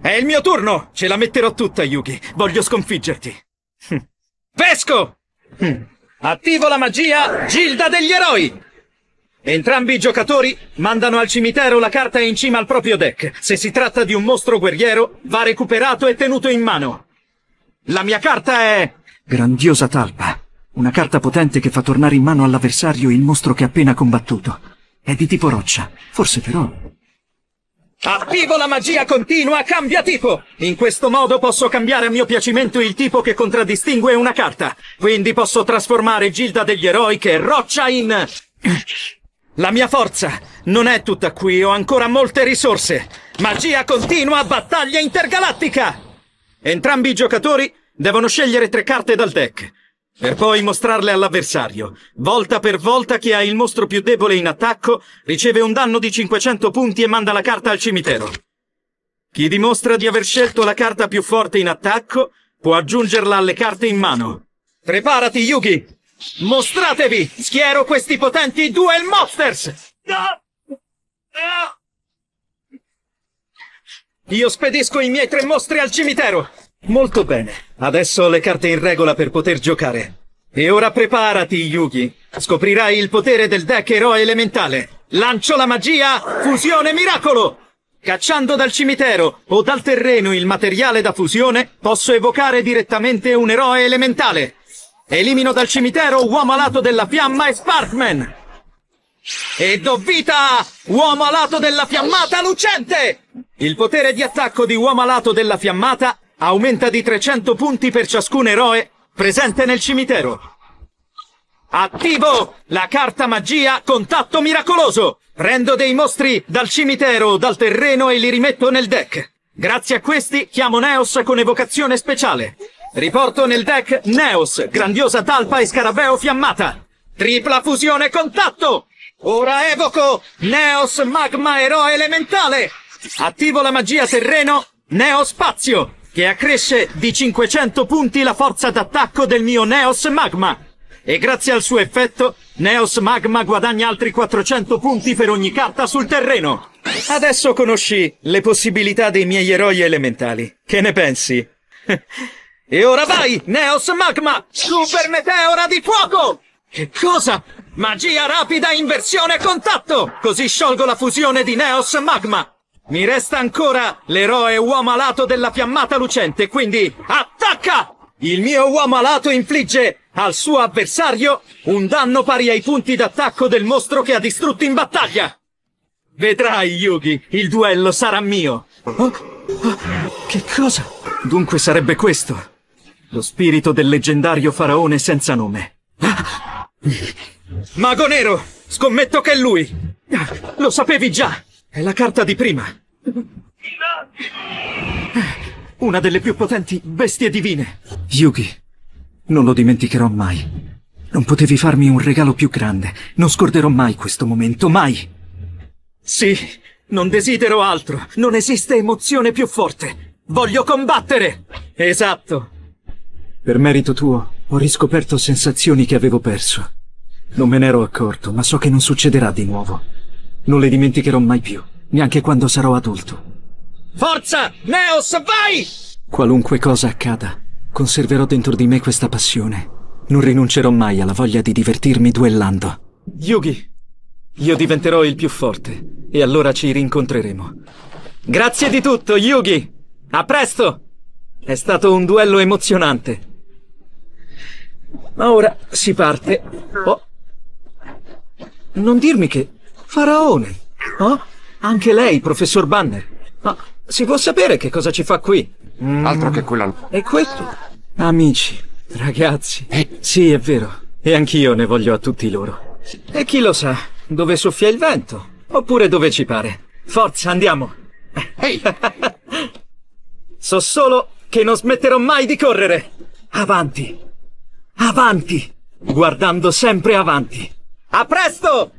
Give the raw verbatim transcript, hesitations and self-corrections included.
È il mio turno! Ce la metterò tutta, Yugi. Voglio sconfiggerti. Pesco! Attivo la magia Gilda degli Eroi! Entrambi i giocatori mandano al cimitero la carta in cima al proprio deck. Se si tratta di un mostro guerriero, va recuperato e tenuto in mano. La mia carta è... Grandiosa Talpa. Una carta potente che fa tornare in mano all'avversario il mostro che ha appena combattuto. È di tipo roccia. Forse però... Attivo la magia continua, cambia tipo! In questo modo posso cambiare a mio piacimento il tipo che contraddistingue una carta. Quindi posso trasformare Gilda degli Eroi, che è roccia, in... La mia forza non è tutta qui, ho ancora molte risorse. Magia continua, battaglia intergalattica! Entrambi i giocatori devono scegliere tre carte dal deck, per poi mostrarle all'avversario. Volta per volta chi ha il mostro più debole in attacco riceve un danno di cinquecento punti e manda la carta al cimitero. Chi dimostra di aver scelto la carta più forte in attacco può aggiungerla alle carte in mano. Preparati, Yugi! Mostratevi! Schiero questi potenti Duel Monsters! Io spedisco i miei tre mostri al cimitero! Molto bene, adesso ho le carte in regola per poter giocare. E ora preparati, Yugi. Scoprirai il potere del deck eroe elementale. Lancio la magia Fusione Miracolo! Cacciando dal cimitero o dal terreno il materiale da fusione, posso evocare direttamente un eroe elementale. Elimino dal cimitero Uomo Alato della Fiamma e Sparkman. E do vita a Uomo Alato della Fiammata Lucente! Il potere di attacco di Uomo Alato della Fiammata aumenta di trecento punti per ciascun eroe presente nel cimitero. Attivo la carta magia Contatto Miracoloso. Prendo dei mostri dal cimitero o dal terreno e li rimetto nel deck. Grazie a questi chiamo Neos con evocazione speciale. Riporto nel deck Neos, Grandiosa Talpa e Scarabeo Fiammata. Tripla fusione contatto! Ora evoco Neos Magma Eroe Elementale. Attivo la magia terreno Neos Spazio, che accresce di cinquecento punti la forza d'attacco del mio Neos Magma. E grazie al suo effetto, Neos Magma guadagna altri quattrocento punti per ogni carta sul terreno. Adesso conosci le possibilità dei miei eroi elementali. Che ne pensi? E ora vai, Neos Magma! Super Meteora di Fuoco! Che cosa? Magia rapida inversione contatto! Così sciolgo la fusione di Neos Magma! Mi resta ancora l'eroe uomo alato della Fiammata Lucente, quindi attacca! Il mio uomo alato infligge al suo avversario un danno pari ai punti d'attacco del mostro che ha distrutto in battaglia! Vedrai, Yugi, il duello sarà mio! Oh, oh, che cosa? Dunque sarebbe questo? Lo spirito del leggendario faraone senza nome. Mago Nero! Scommetto che è lui! Lo sapevi già! È la carta di prima! Una delle più potenti bestie divine! Yugi, non lo dimenticherò mai. Non potevi farmi un regalo più grande. Non scorderò mai questo momento, mai! Sì, non desidero altro. Non esiste emozione più forte. Voglio combattere! Esatto! Per merito tuo, ho riscoperto sensazioni che avevo perso. Non me ne ero accorto, ma so che non succederà di nuovo. Non le dimenticherò mai più, neanche quando sarò adulto. Forza! Neos, vai! Qualunque cosa accada, conserverò dentro di me questa passione. Non rinuncerò mai alla voglia di divertirmi duellando. Yugi, io diventerò il più forte, e allora ci rincontreremo. Grazie di tutto, Yugi! A presto! È stato un duello emozionante. Ma ora si parte. Oh. Non dirmi che... Faraone! Oh? Anche lei, professor Banner. Ma si può sapere che cosa ci fa qui? Mm. Altro che quella... E questo? Amici, ragazzi. Sì, è vero. E anch'io ne voglio a tutti loro. E chi lo sa, dove soffia il vento? Oppure dove ci pare. Forza, andiamo. Ehi! So solo che non smetterò mai di correre. Avanti. Avanti. Guardando sempre avanti. A presto!